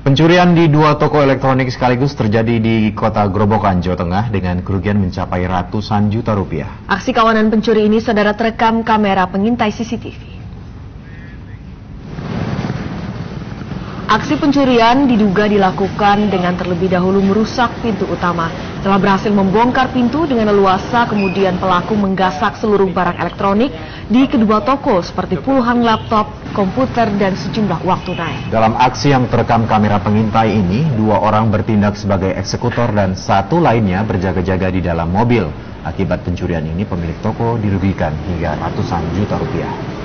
Pencurian di dua toko elektronik sekaligus terjadi di kota Grobogan, Jawa Tengah dengan kerugian mencapai ratusan juta rupiah. Aksi kawanan pencuri ini saudara terekam kamera pengintai CCTV. Aksi pencurian diduga dilakukan dengan terlebih dahulu merusak pintu utama. Setelah berhasil membongkar pintu dengan leluasa, kemudian pelaku menggasak seluruh barang elektronik di kedua toko seperti puluhan laptop, komputer, dan sejumlah uang tunai. Dalam aksi yang terekam kamera pengintai ini, dua orang bertindak sebagai eksekutor dan satu lainnya berjaga-jaga di dalam mobil. Akibat pencurian ini, pemilik toko dirugikan hingga ratusan juta rupiah.